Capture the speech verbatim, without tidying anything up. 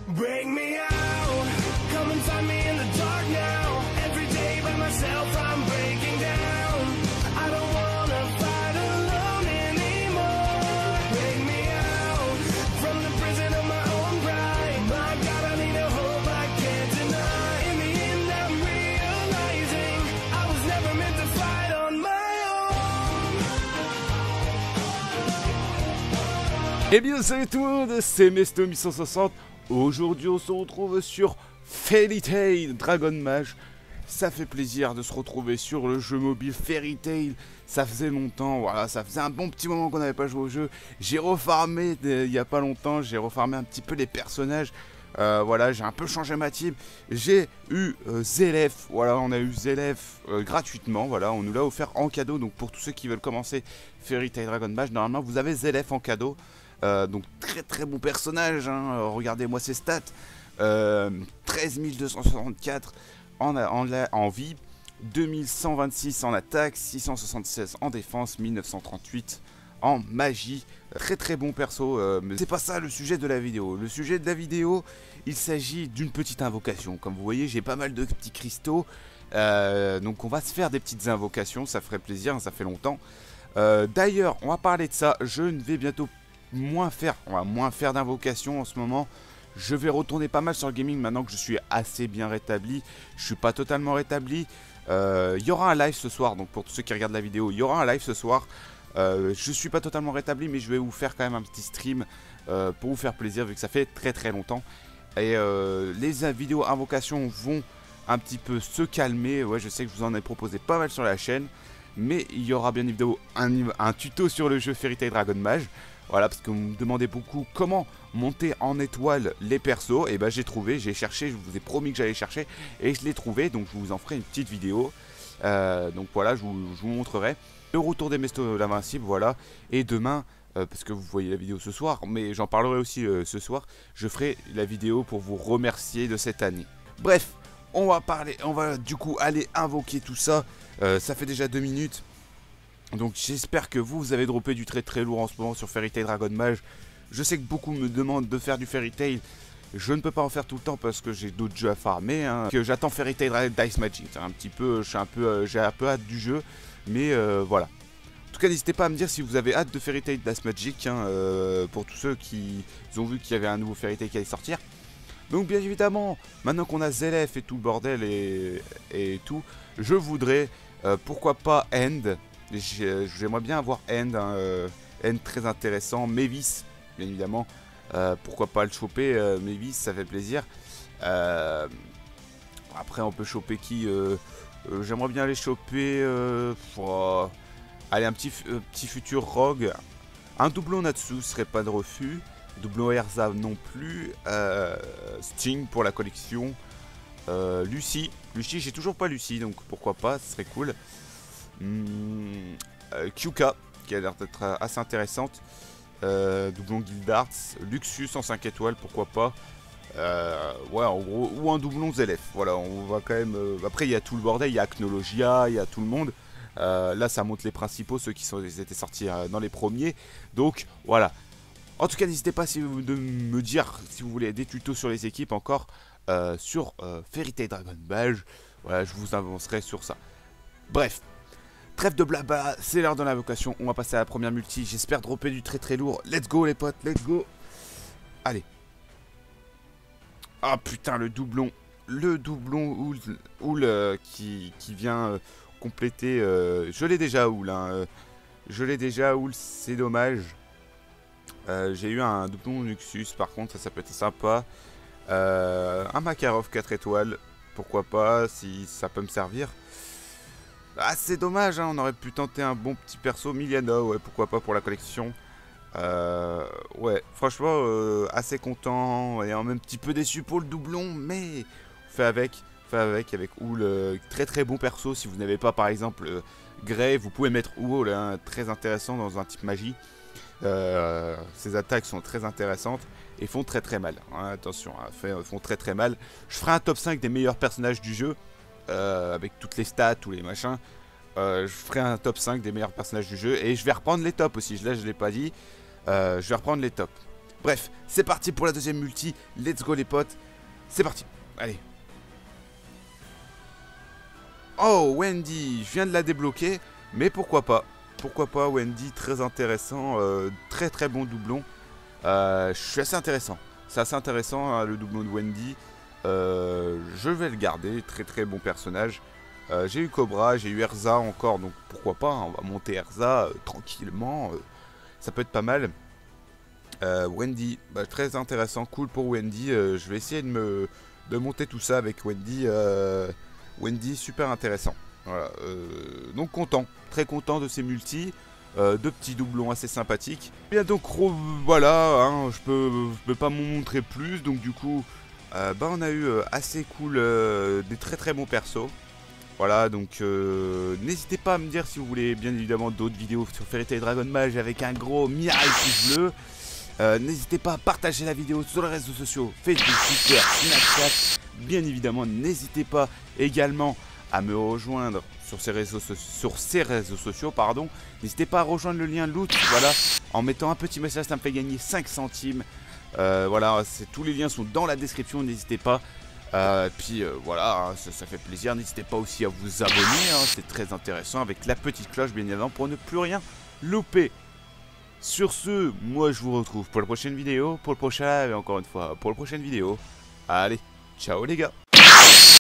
Bring me out, come and find me in the dark now. Every day by myself I'm breaking down. I don't wanna fight alone anymore. Bring me out, from the prison of my own pride. My God, I need a hope I can't deny. In the end I'm realizing I was never meant to fight on my own. Eh bien salut tout le monde, c'est Mesto mille cent soixante. Aujourd'hui on se retrouve sur Fairy Tail Dragon Mage. Ça fait plaisir de se retrouver sur le jeu mobile Fairy Tail. Ça faisait longtemps, voilà, ça faisait un bon petit moment qu'on n'avait pas joué au jeu. J'ai refarmé il n'y a pas longtemps, j'ai refarmé un petit peu les personnages. Euh, voilà, j'ai un peu changé ma team. J'ai eu euh, Zélef, voilà, on a eu Zélef euh, gratuitement, voilà, on nous l'a offert en cadeau. Donc pour tous ceux qui veulent commencer Fairy Tail Dragon Mage, normalement vous avez Zélef en cadeau. Euh, donc très très bon personnage, hein. euh, regardez-moi ses stats, euh, treize mille deux cent soixante-quatre en, en, en vie, deux mille cent vingt-six en attaque, six cent soixante-seize en défense, mille neuf cent trente-huit en magie. Très très bon perso, euh, mais c'est pas ça le sujet de la vidéo. Le sujet de la vidéo, il s'agit d'une petite invocation. Comme vous voyez, j'ai pas mal de petits cristaux, euh, donc on va se faire des petites invocations, ça ferait plaisir, hein, ça fait longtemps. Euh, D'ailleurs, on va parler de ça, je ne vais bientôt moins faire, on va moins faire d'invocations en ce moment. Je vais retourner pas mal sur le gaming maintenant que je suis assez bien rétabli. Je suis pas totalement rétabli. Il euh, y aura un live ce soir, donc pour tous ceux qui regardent la vidéo, il y aura un live ce soir. Euh, je suis pas totalement rétabli, mais je vais vous faire quand même un petit stream euh, pour vous faire plaisir vu que ça fait très très longtemps. Et euh, les vidéos invocations vont un petit peu se calmer. Ouais, je sais que je vous en ai proposé pas mal sur la chaîne, mais il y aura bien évidemment un, un tuto sur le jeu Fairy Tail Dragon Mage. Voilà, parce que vous me demandez beaucoup comment monter en étoile les persos. Et ben j'ai trouvé, j'ai cherché, je vous ai promis que j'allais chercher et je l'ai trouvé. Donc je vous en ferai une petite vidéo. Euh, donc voilà, je vous, je vous montrerai le retour des Mesto l'Invincible, voilà. Et demain, euh, parce que vous voyez la vidéo ce soir, mais j'en parlerai aussi euh, ce soir, je ferai la vidéo pour vous remercier de cette année. Bref, on va parler, on va du coup aller invoquer tout ça. Euh, ça fait déjà deux minutes. Donc j'espère que vous, vous avez droppé du très très lourd en ce moment sur Fairy Tail Dragon Mage. Je sais que beaucoup me demandent de faire du Fairy Tail. Je ne peux pas en faire tout le temps parce que j'ai d'autres jeux à farmer, hein. Que j'attends Fairy Tail Dice Magic. Un petit peu, je suis un peu, euh, j'ai un peu hâte du jeu, mais euh, voilà. En tout cas, n'hésitez pas à me dire si vous avez hâte de Fairy Tail Dice Magic, hein, euh, pour tous ceux qui ont vu qu'il y avait un nouveau Fairy Tail qui allait sortir. Donc bien évidemment, maintenant qu'on a Zélef et tout le bordel et, et tout, je voudrais, euh, pourquoi pas End. J'aimerais bien avoir End, hein, euh, End très intéressant, Mavis, bien évidemment, euh, pourquoi pas le choper, euh, Mavis, ça fait plaisir. Euh, après on peut choper qui, euh, euh, j'aimerais bien aller choper, euh, oh, allez un petit, euh, petit futur Rogue, un doublon Natsu serait pas de refus, doublon Erza non plus, euh, Sting pour la collection, euh, Lucie, Lucie j'ai toujours pas Lucie donc pourquoi pas, ce serait cool. Mmh, euh, Kyuka qui a l'air d'être assez intéressante, euh, doublon Guildarts, Luxus en cinq étoiles pourquoi pas, euh, ouais en gros, ou un doublon Zélef, voilà on va quand même, euh, après il y a tout le bordel, il y a Acnologia, il y a tout le monde, euh, là ça montre les principaux, ceux qui sont, ils étaient sortis euh, dans les premiers, donc voilà. En tout cas n'hésitez pas si vous, de me dire si vous voulez des tutos sur les équipes encore, euh, sur euh, Fairy Tail Dragon Mage, voilà je vous avancerai sur ça. Bref. Trêve de blabla, c'est l'heure de l'invocation, on va passer à la première multi, j'espère dropper du très très lourd. Let's go les potes, let's go. Allez. Ah putain le doublon, le doublon Oul, Oul euh, qui, qui vient euh, compléter, euh, je l'ai déjà Oul, hein, euh, je l'ai déjà Oul, c'est dommage. Euh, J'ai eu un doublon Luxus par contre, ça, ça peut être sympa. Euh, un Makarov quatre étoiles, pourquoi pas, si ça peut me servir. Ah c'est dommage, hein, on aurait pu tenter un bon petit perso, Miliana, ouais pourquoi pas pour la collection. Euh, ouais, franchement euh, assez content et en même petit peu déçu pour le doublon, mais fait avec, fait avec, avec Oul, euh, très très bon perso. Si vous n'avez pas par exemple euh, Grey, vous pouvez mettre Oul, hein, très intéressant dans un type magie. Euh, ses attaques sont très intéressantes et font très très mal, hein, attention, hein, fait, font très très mal. Je ferai un top cinq des meilleurs personnages du jeu. Euh, avec toutes les stats, tous les machins, euh, je ferai un top cinq des meilleurs personnages du jeu et je vais reprendre les tops aussi, là je l'ai pas dit, euh, je vais reprendre les tops. Bref, c'est parti pour la deuxième multi. Let's go les potes. C'est parti. Allez. Oh, Wendy, je viens de la débloquer. Mais pourquoi pas. Pourquoi pas, Wendy, très intéressant. Euh, très très bon doublon. Euh, je suis assez intéressant. C'est assez intéressant, hein, le doublon de Wendy. Euh, je vais le garder. Très très bon personnage. Euh, j'ai eu Cobra, j'ai eu Erza encore. Donc pourquoi pas. Hein, on va monter Erza euh, tranquillement. Euh, ça peut être pas mal. Euh, Wendy, bah, très intéressant, cool pour Wendy. Euh, je vais essayer de me de monter tout ça avec Wendy. Euh, Wendy, super intéressant. Voilà, euh, donc content, très content de ces multis, euh, deux petits doublons assez sympathiques. Bien donc voilà, hein, je peux, je peux pas m'en montrer plus. Donc du coup, euh, bah on a eu euh, assez cool, euh, des très très bons persos. Voilà, donc euh, n'hésitez pas à me dire si vous voulez bien évidemment d'autres vidéos sur Fairy Tail Dragon Mage avec un gros miracle pouce bleu. Euh, N'hésitez pas à partager la vidéo sur les réseaux sociaux, Facebook, Twitter, Snapchat. Bien évidemment, n'hésitez pas également à me rejoindre sur ces réseaux, so sur ces réseaux sociaux. pardon. N'hésitez pas à rejoindre le lien Loot, voilà, en mettant un petit message, ça me fait gagner cinq centimes. Euh, voilà, tous les liens sont dans la description, n'hésitez pas. Euh, puis euh, voilà, ça, ça fait plaisir. N'hésitez pas aussi à vous abonner, hein, c'est très intéressant, avec la petite cloche bien évidemment pour ne plus rien louper. Sur ce, moi je vous retrouve pour la prochaine vidéo, pour le prochain live et encore une fois pour la prochaine vidéo. Allez, ciao les gars.